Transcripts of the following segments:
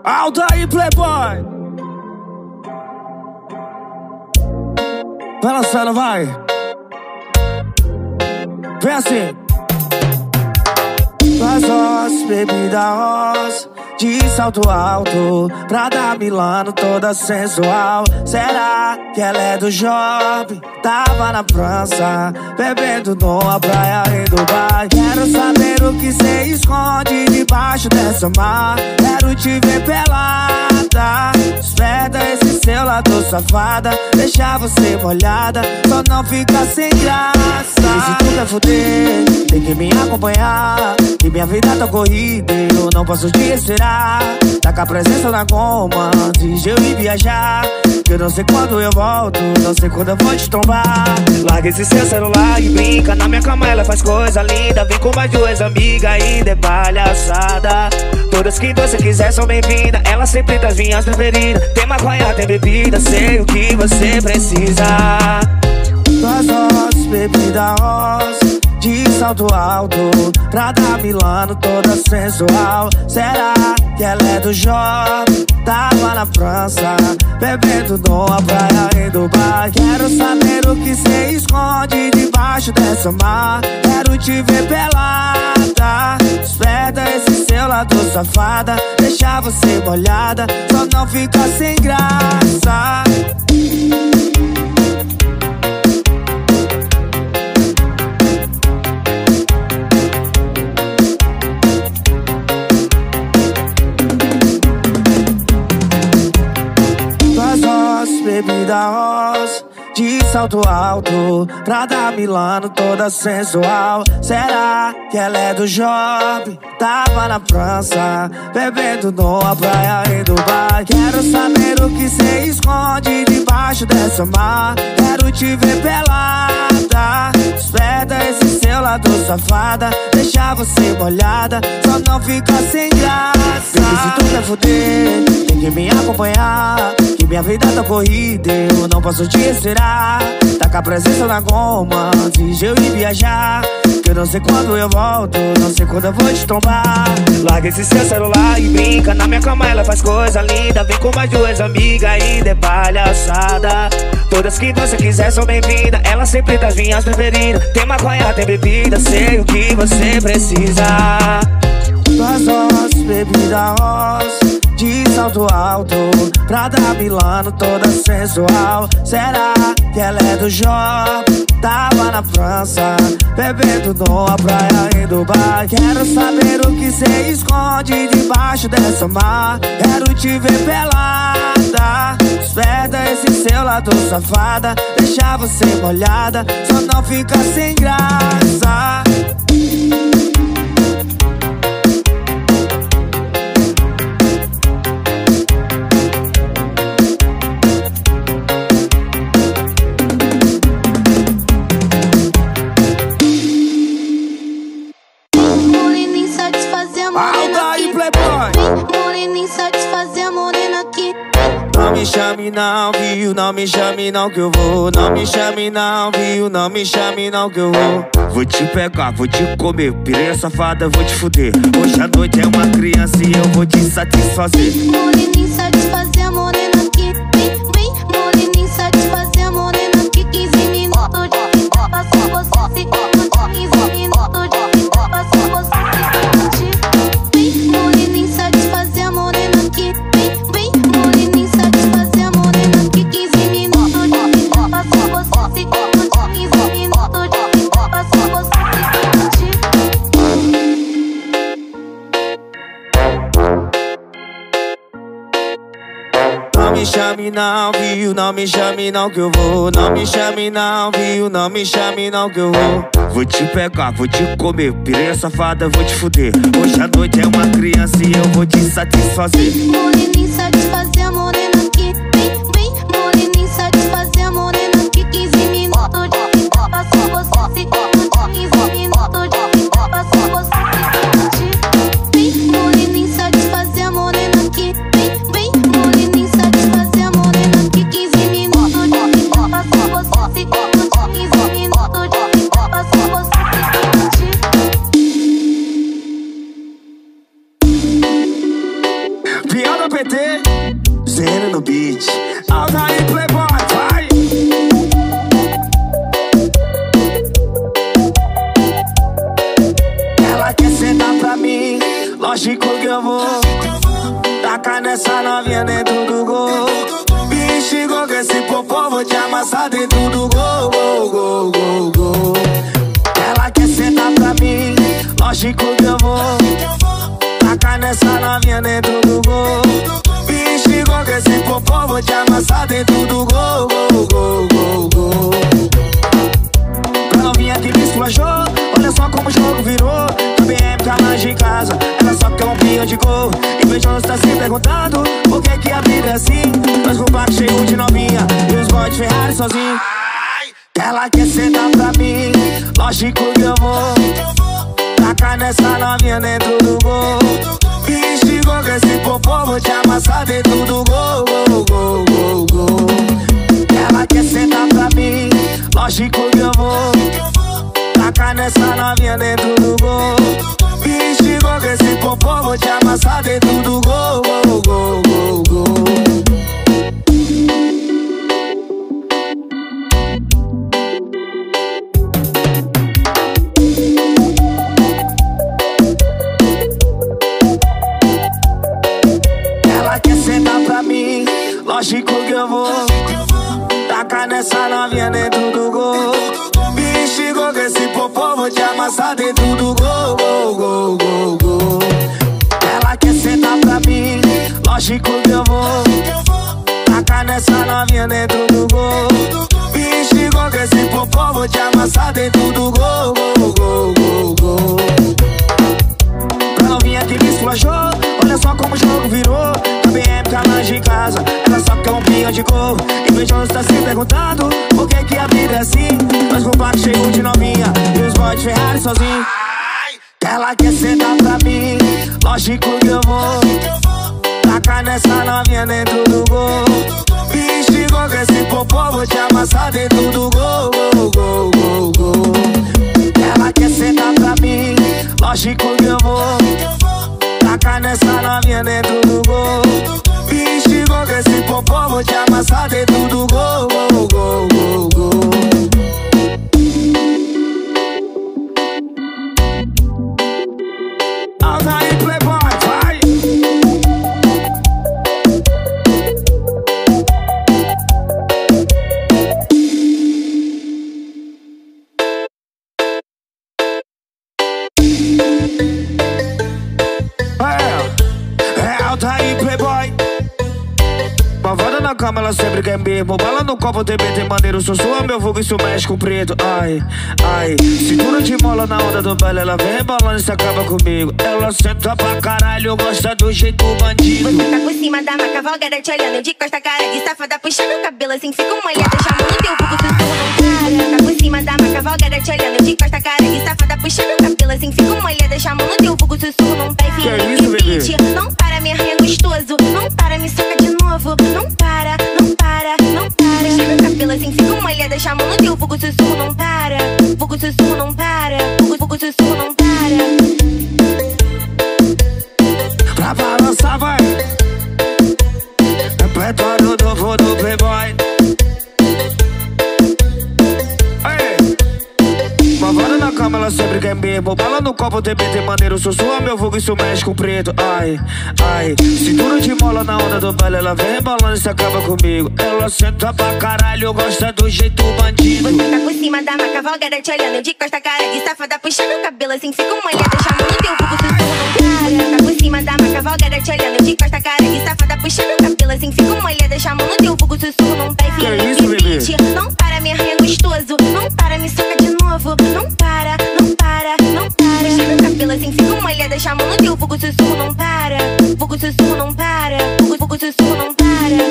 Aldair Playboy. Vai lançando, vai. Vem assim. Faz roça, bebida roça, de salto alto, Prada Milano toda sensual. Será que ela é do shopping? Tava na França, bebendo numa praia em Dubai. Quero saber o que cê esconde debaixo dessa mar. Quero te ver pelada, esperta esse seu lado safada. Deixar você molhada, só não fica sem graça. E se tu quer fuder, tem que me acompanhar, que minha vida tá corrida e eu não posso te esperar. Tá com a presença na goma antes de eu ir viajar, que eu não sei quando eu volto, não sei quando eu vou te tombar. Larga esse seu celular e brinca, na minha cama ela faz coisa linda. Vem com mais duas amigas e de palhaçada. Todas que você quiser são bem-vindas, ela sempre das minhas preferidas. Tem maconha, tem bebida, sei o que você precisa. Faz roça, bebida roça, de salto alto, Prada Milano toda sensual. Será que ela é do shopping? Tava na França, bebendo numa praia em Dubai. Quero saber o que cê esconde debaixo dessa mar. Quero te ver pelada, esperta esse seu lado safada. Deixar você molhada, só não fica sem graça. Bebida roça, de salto alto, Prada Milano toda sensual. Será que ela é do shopping? Tava na França, bebendo numa praia em Dubai. Quero saber o que cê esconde debaixo dessa mar. Quero te ver pelada, esperta esse seu lado safada. Deixar você molhada, só não fica sem graça. E se tu quer fuder, tem que me acompanhar, que minha vida tá corrida e eu não posso te esperar. Tá com a presença na goma antes de eu ir viajar, que eu não sei quando eu volto, não sei quando eu vou te tombar. Larga esse seu celular e brinca, na minha cama ela faz coisa linda. Vem com mais duas amigas e de palhaçada. Todas que você quiser são bem-vindas, ela sempre das minhas preferidas. Tem maconha, tem bebida, sei o que você precisa. Faz roça, bebida roça, de salto alto, Prada Milano toda sensual. Será que ela é do shopping? Tava na França, bebendo numa praia em Dubai. Quero saber o que cê esconde debaixo dessa mar. Quero te ver pelada, esperta esse seu lado safada. Deixar você molhada, só não fica sem graça. Aldair Playboy. Moreninho satisfazer a morena aqui. Não me chame não, viu? Não me chame não que eu vou. Não me chame não, viu? Não me chame não que eu vou. Vou te pegar, vou te comer, piranha safada, vou te fuder. Hoje à noite é uma criança e eu vou te satisfazer. Moreninho satisfazer a morena aqui. Vem, moreninho satisfazer a morena aqui. 15 minutos de copa, só você. 15 minutos de copa, só você. Moreninho satisfazer a morena aqui. Vem, moreninho satisfazer a morena aqui. 15 minutos de copa, só você. 15 minutos de copa, só você. Não me chame não, viu? Não me chame não que eu vou. Não me chame não, viu? Não me chame não que eu vou. Vou te pegar, vou te comer, piranha safada, vou te fuder. Hoje à noite é uma criança e eu vou te satisfazer. Moreninho satisfazer a morena aqui. Vem, moreninho satisfazer a morena aqui. 15 minutos de copa, só você. 15 minutos de copa, só você. Vem, moreninho satisfazer a morena aqui. Vem, moreninho satisfazer a morena aqui. 15 minutos de copa, só você. 15 minutos de copa, só você. Piada Bora PT, Zeno no beat. Alta aí, playboy, vai. Ela quer sentar pra mim, lógico que eu vou tacar nessa novinha dentro do gol. Me xingou com esse popô, vou te amassar dentro do gol, gol, gol, gol, gol. Ela quer sentar pra mim, lógico que eu vou tacar nessa novinha dentro do gol. Me xingou com esse popô, vou te amassar dentro do gol, gol, gol, gol, gol. Pra novinha que me esculachou, olha só como o jogo virou. Também é pra mais de casa, ela só quer um pinho de gol. Invejoso tá se perguntando por que que a vida é assim. Dois compactos cheios de novinha e os boys de Ferrari sozinho. Ela quer sentar pra mim, lógico que eu vou tacar nessa novinha dentro do gol. Me xingou com esse popô, vou te amassar dentro do gol, gol, gol, gol, gol. Ela quer sentar pra mim, lógico que eu vou tacar nessa novinha dentro do gol. Me xingou com esse popô, vou te amassar dentro do gol, gol, gol, gol, gol. Ela quer sentar pra mim, lógico que eu vou tacar nessa novinha dentro do gol. Me xingou com esse popô, vou te amassar dentro do gol, gol, gol, gol, gol. Ela quer sentar pra mim, lógico que eu vou tacar nessa novinha dentro do gol. Me xingou com esse popô, vou te amassar dentro do gol, gol, gol, gol, gol. Pra novinha que me esculachou, olha só como o jogo virou. Também é pra mais de casa, ela só quer um pinho de gol. Invejoso tá se perguntando por que que a vida é assim. Dois compactos cheios de novinha e os boys de Ferrari sozinho. Ela quer sentar pra mim, lógico que eu vou tacar nessa novinha dentro do gol. Me xingou com esse popô, vou te amassar dentro do gol, gol, gol, gol, gol. Ela quer sentar pra mim, lógico que eu vou tacar nessa novinha dentro do gol. Me xingou com esse popô, vou te amassar dentro do gol, gol, gol, gol, gol. Alta aí, playboy, vai. Alta aí, playboy. Malvada na cama, ela sempre quer mesmo. Bala no copo, TBT, maneiro, sussurra meu vulgo, isso mexe com preto. Ai, ai, cintura de mola na onda do baile. Ela vem rebolando e se acaba comigo. Ela senta pra caralho, gosta do jeito bandido. Você tá por cima da maca, cavalgada te olhando de costa, cara de safada, puxando o cabelo assim, fica molhada, chamando teu vulgo, sussurro não para. Tá por cima da maca, cavalgada te olhando de costa, cara de safada, puxando o cabelo assim, fica molhada, chamando teu vulgo, sussurro não para. Que é isso, bebê? Não para, me arranha gostoso, não para, me soca de novo. Não para, não para, não para. Chega o cabelo assim, fica molhada, chamando teu vulgo, sussurro não para. Vulgo, sussurro não para. Vulgo, sussurro não para. Pra balançar, vai. Repertório novo do playboy. Malvada na cama, ela sempre quer mesmo. Bala no copo, TBT, maneiro, sussurra meu vulgo, isso mexe com preto. Ai, ai, cintura de mola na onda do baile. Ela vem rebolando e se acaba comigo. Ela senta pra caralho, gosta do jeito bandido. Você tá por cima da maca, cavalgada te olhando de costa, cara de safada, puxando o cabelo assim, fica molhada, chamando teu vulgo, sussurro não para. Tá por cima da maca, cavalgada te olhando de costa, cara de safada, puxando o cabelo assim, fica molhada, chamando teu vulgo, sussurro não para. Que é isso, bebê? Não para, me arranha gostoso, não para, me soca de novo. Não para, não para, não para. Chega o cabelo assim, fica molhada, chamando teu vulgo, sussurro não para. Vulgo, sussurro não para. Vulgo, sussurro não para.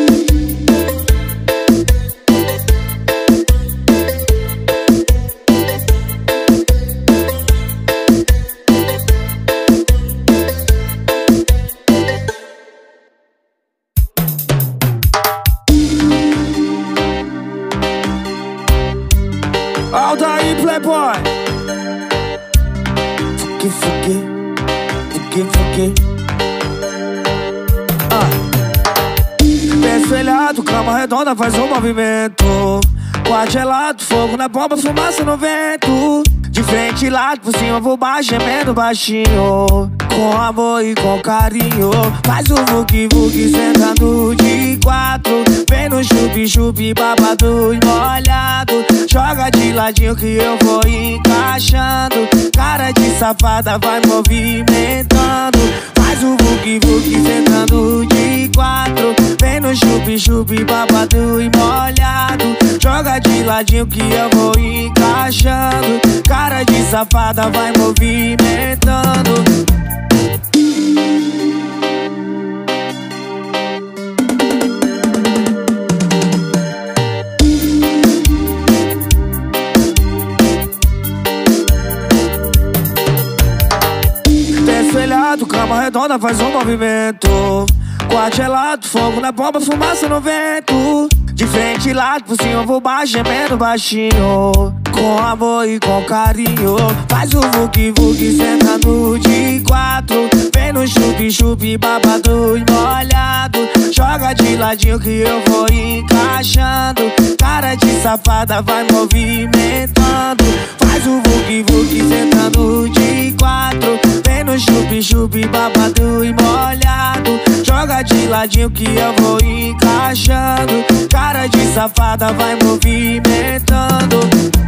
Alta aí, playboy. Fuque, fuque, fuque, fuque. espelhado, cama redonda faz um movimento. Quarto gelado, fogo na bomba, fumaça no vento. De frente, lado, por cima, por baixo, gemendo baixinho. Com amor e com carinho. Faz o vuki-vuki sentando de quatro. Vem no chupi-chupi, babado e molhado. Joga de ladinho que eu vou encaixando. Cara de safada vai movimentando. Faz o vuki-vuki sentando de quatro. Vem no chupi-chupi, babado e molhado. Joga de ladinho que eu vou encaixando. Cara de safada vai movimentando. Espelhado, cama redonda faz um movimento. Quarto gelado, fogo na bomba, fumaça no vento. De frente, lado, por cima, por baixo, gemendo baixinho. Com amor e com carinho. Faz o vuki-vuki sentando de quatro. Vem no chupi-chupi, babado e molhado. Joga de ladinho que eu vou encaixando. Cara de safada vai movimentando. Faz o vuki-vuki sentando de quatro. Vem no chupi-chupi, babado e molhado. Joga de ladinho que eu vou encaixando. Cara de safada vai movimentando.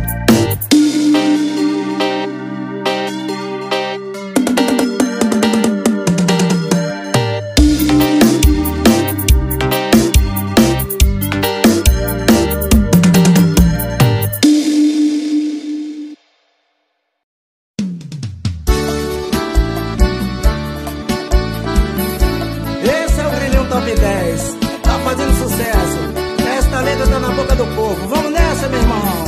Esse é o Grilinho Top 10, tá fazendo sucesso. Esta letra tá na boca do povo. Vamos nessa, meu irmão.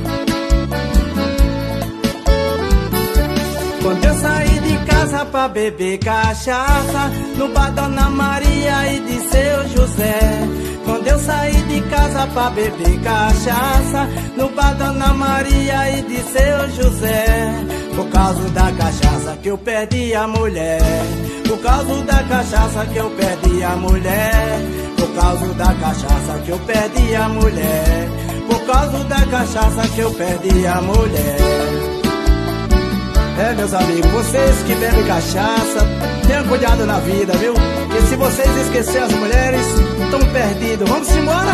Quando eu saí de casa pra beber cachaça no bar Dona Maria e de Seu José. Quando eu saí de casa pra beber cachaça no bar Dona Maria e de Seu José. Por causa da cachaça que eu perdi a mulher. Por causa da cachaça que eu perdi a mulher. Por causa da cachaça que eu perdi a mulher. Por causa da cachaça que eu perdi a mulher. É, meus amigos, vocês que bebem cachaça, tenham cuidado na vida, viu? Porque se vocês esquecerem as mulheres, estão perdidos. Vamos embora?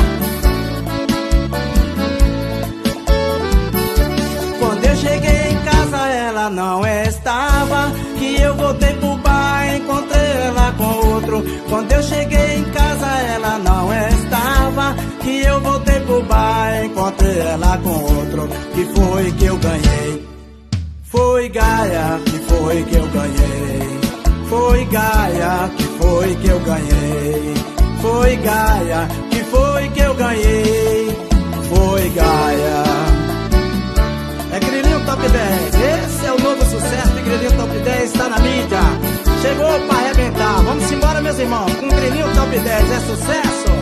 Quando eu cheguei em casa, ela não estava. Que eu voltei pro bar, encontrei ela com outro. Quando eu cheguei em casa, ela não estava. Que eu voltei pro bar, encontrei ela com outro. Que foi que eu ganhei? Foi Gaia, que foi que eu ganhei. Foi Gaia, que foi que eu ganhei. Foi Gaia, que foi que eu ganhei. Foi Gaia. É Grilinho Top 10, esse é o novo sucesso de Grilinho Top 10, está na mídia. Chegou pra arrebentar, vamos embora, meus irmãos. Com Grilinho Top 10 é sucesso.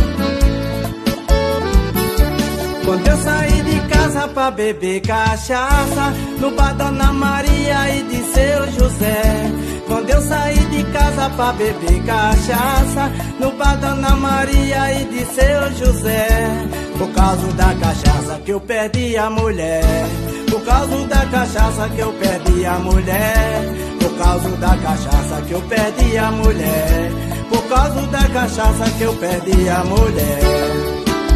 Quando eu saí de casa pra beber cachaça no bar Dona Maria e de Seu José. Quando eu saí de casa pra beber cachaça no bar Dona Maria e de Seu José. Por causa da cachaça que eu perdi a mulher. Por causa da cachaça que eu perdi a mulher. Por causa da cachaça que eu perdi a mulher. Por causa da cachaça que eu perdi a mulher.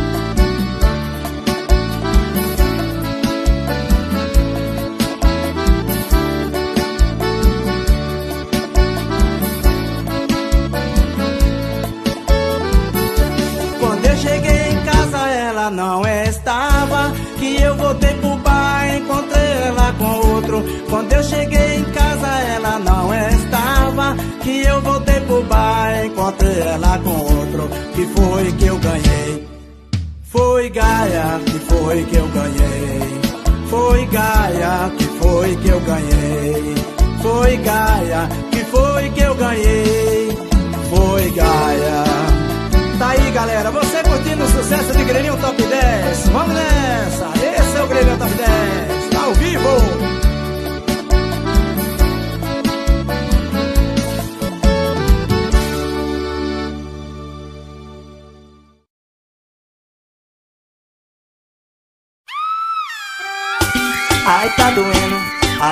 Não estava, que eu voltei pro bar, encontrei ela com outro. Quando eu cheguei em casa, ela não estava, que eu voltei pro bar, encontrei ela com outro. Que foi que eu ganhei? Foi Gaia, que foi que eu ganhei. Foi Gaia, que foi que eu ganhei. Foi Gaia, que foi que eu ganhei. Foi Gaia. Tá aí, galera, você curtindo o sucesso de Grilinho Top 10. Vamos nessa, esse é o Grilinho Top 10, tá ao vivo.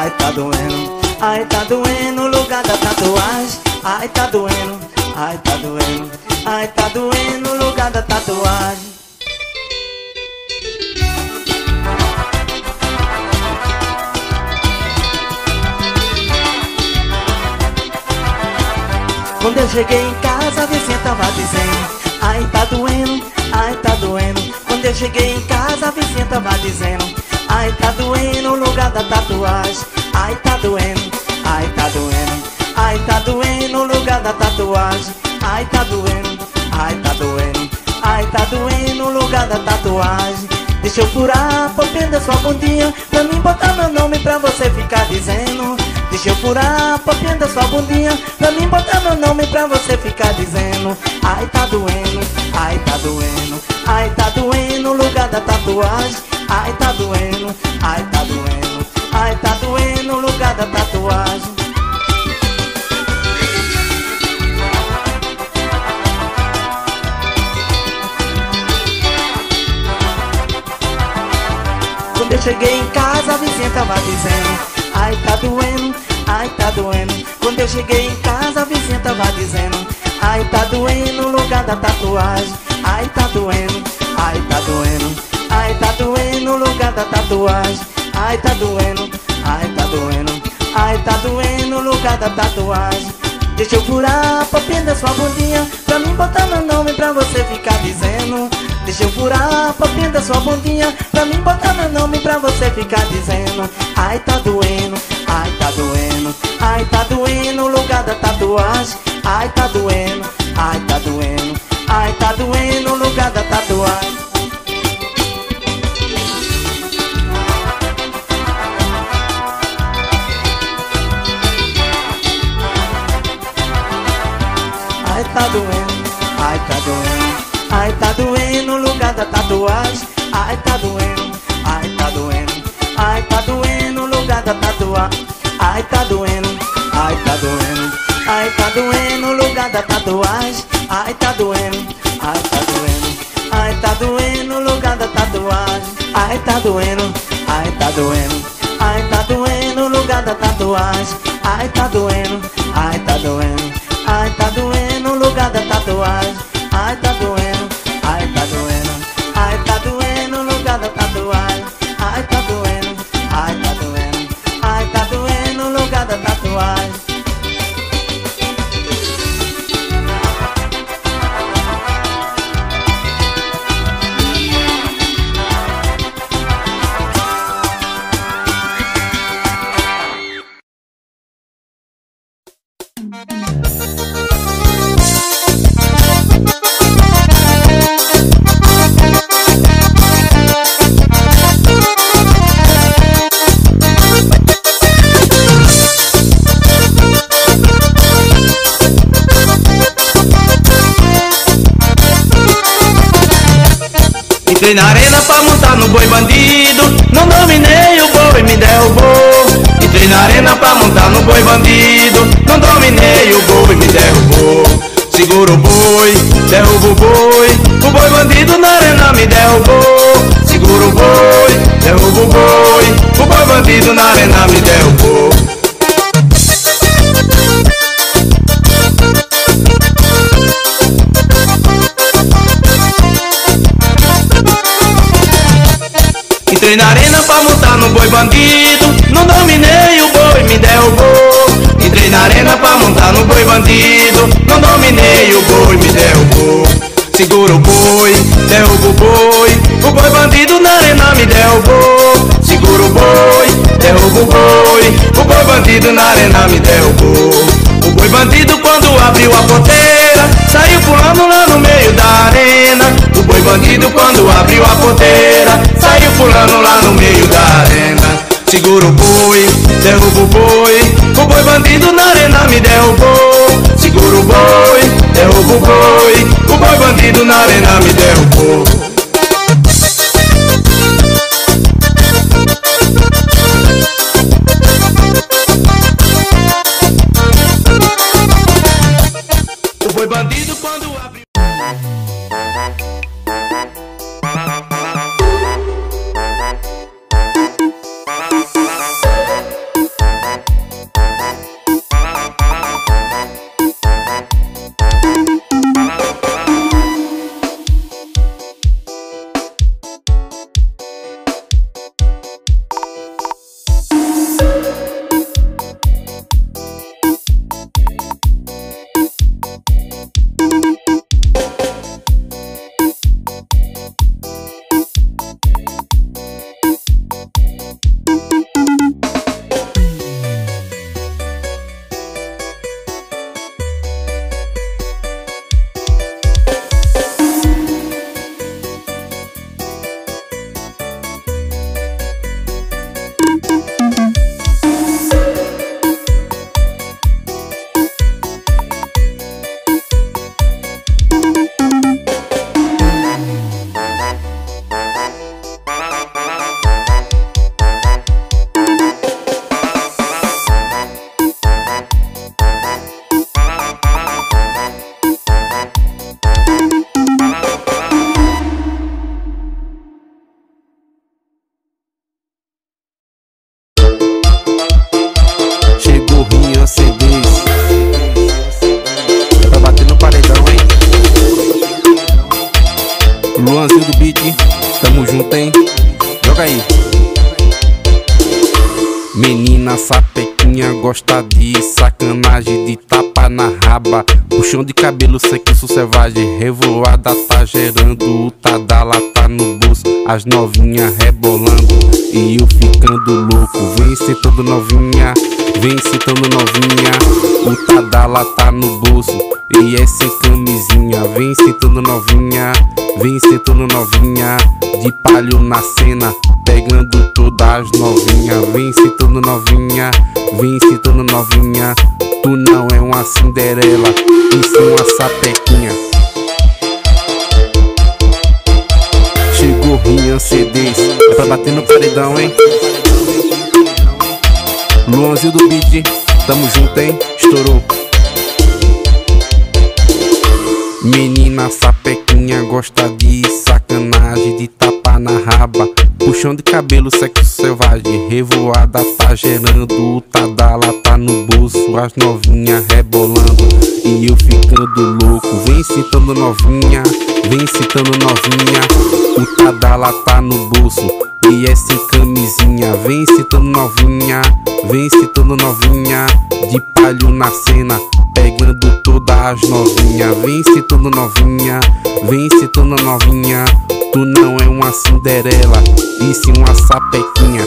ai tá doendo. Ai tá doendo o lugar da tatuagem. Ai tá doendo, ai tá doendo. Ai tá doendo o lugar da tatuagem. Quando eu cheguei em casa, a vizinha tava dizendo: ai tá doendo, ai tá doendo. Quando eu cheguei em casa, a vizinha tava dizendo: ai tá doendo o lugar da tatuagem. Ai tá doendo, ai tá doendo. Ai tá doendo o lugar da tatuagem. Ai tá doendo, ai tá doendo. Ai tá doendo o lugar da tatuagem. Deixa eu furar a popinha da sua bundinha, pra mim botar meu nome pra você ficar dizendo. Deixa eu furar a popinha da sua bundinha, pra mim botar meu nome pra você ficar dizendo. Ai tá doendo, ai tá doendo. Ai tá doendo o lugar da tatuagem. Ai tá doendo, ai tá doendo. Ai tá doendo o lugar da tatuagem. Quando eu cheguei em casa, a vizinha tava dizendo: ai tá doendo, ai tá doendo. Quando eu cheguei em casa, a vizinha tava dizendo: ai tá doendo o lugar da tatuagem. Ai tá doendo, ai tá doendo. Ai tá doendo o lugar da tatuagem. Ai tá doendo, ai tá doendo. Ai tá doendo o lugar da tatuagem. Deixa eu furar a popinha da sua bundinha, pra mim botar meu nome pra você ficar dizendo. Deixa eu furar a popinha da sua bundinha, pra mim botar meu nome pra você ficar dizendo. Ai tá doendo, ai tá doendo. Ai tá doendo o lugar da tatuagem. Ai tá doendo, ai tá doendo. Ai tá doendo o lugar da tatuagem. Ai tá doendo, ai tá doendo. Ai tá doendo o lugar da tatuagem. Ai tá doendo, ai tá doendo. Ai tá doendo o lugar da tatuagem. Ai tá doendo, ai tá doendo. Ai tá doendo o lugar da tatuagem. Ai tá doendo, ai tá doendo. Ai tá doendo o lugar da tatuagem. Ai tá doendo, ai tá doendo. Ai tá doendo o lugar da tatuagem. Ai tá doendo, ai tá doendo. Ai tá doendo o lugar da tatuagem. Ai tá doendo, ai tá doendo. Ai tá doendo o lugar da tatuagem. Ai tá doendo, ai tá doendo. Ai tá doendo o lugar da tatuagem. Entrei na arena pra montar no boi bandido, não dominei, o boi me derrubou. Entrei na arena pra montar no boi bandido, não dominei, o boi me derrubou. Segura o boi, derruba o boi bandido na arena me derrubou. Segura o boi, derruba o boi bandido na arena me derrubou. Entrei na arena pra montar no boi bandido, não dominei, o boi me derrubou. Entrei na arena pra montar no boi bandido, não dominei, o boi me derrubou. Segura o boi, derruba o boi bandido na arena me derrubou. Segura o boi, derruba o boi bandido na arena me derrubou. O boi bandido quando abriu a porteira, saiu pulando lá no meio da arena. O boi bandido quando abriu a porteira, saiu pulando lá no meio da arena. Segura o boi, derruba o boi bandido na arena me derrubou. Segura o boi, derruba o boi bandido na arena me derrubou. O boi bandido quando abriu. Luanzinho do beat, tamo junto, hein? Joga aí. Menina sapequinha gosta de sacanagem, de tapa na raba, puxão de cabelo sexo selvagem, revoada tá gerando, o Tadala tá no bolso, as novinhas rebolando e eu ficando louco. Vem sentando novinha, vem sentando novinha, o Tadala tá no bolso e é sem camisinha. Vem sentando novinha, vem sentando novinha, de palho na cena, pegando todas as novinhas. Vem sentando novinha, vem sentando novinha, tu não é uma Cinderela, e sim uma sapequinha. Chegou Rian CDs, é pra bater no paredão, hein? Luanzinho do beat, tamo junto, hein? Estourou. Menina sapequinha gosta de sacanagem, de tapa na raba, puxão de cabelo sexo selvagem, revoada tá gerando, o Tadala tá no bolso, as novinhas rebolando e eu ficando louco. Vem sentando novinha, vem sentando novinha, o Tadala tá no bolso e é sem camisinha. Vem sentando novinha, vem sentando novinha, de palho na cena, pegando todas as novinhas. Vem sentando novinha, vem sentando novinha, tu não é uma Cinderela, e sim uma sapequinha.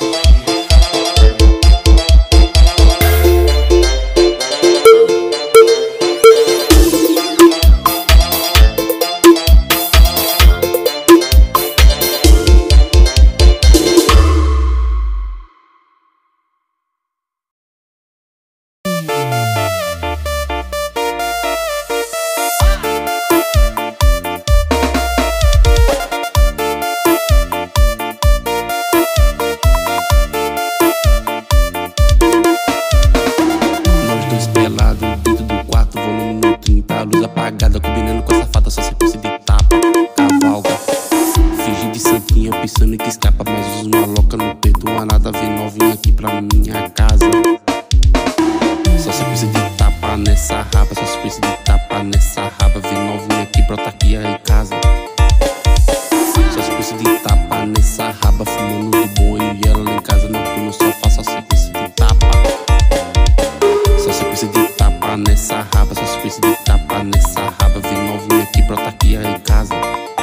Apagada, combinando com a safada, só sequência de tapa, cavalga, fingindo de santinha, pensando que escapa, mas usa uma loca no peito, uma nada vem novinha aqui pra minha casa. Só sequência de tapa nessa raba, só sequência de tapa nessa raba, vem novinha aqui, brota aqui em casa. Só sequência de tapa nessa raba, fumando de bom e ela lá em casa, no sofá, só sequência de tapa. Só sequência de tapa nessa raba, só sequência de tapa nessa raba, vem novinha aqui, brota aqui em casa.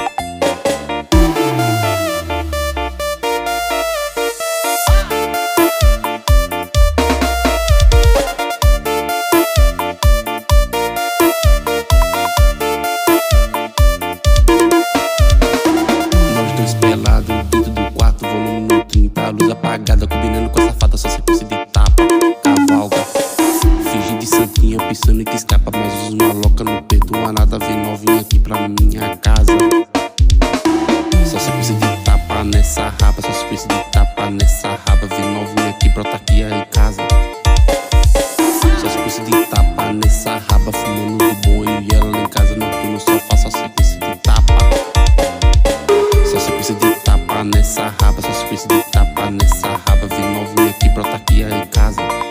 Nós dois pelados dentro do quarto, volume no 30, luz apagada, combinando com a safada, só sequência de tapa, cavalga, fingindo de santinha, pensando que escapa, mas usa uma loca no peito, uma nada vem novinha aqui pra minha casa. Só sequência de tapa nessa raba, só sequência de tapa nessa raba, vem novinha aqui, brota aqui em casa. Só sequência de tapa nessa raba, fumando de bom e ela lá em casa, no sofá, só sequência de tapa. Só sequência de tapa nessa raba, só sequência de tapa nessa raba, vem novinha aqui, brota aqui em casa.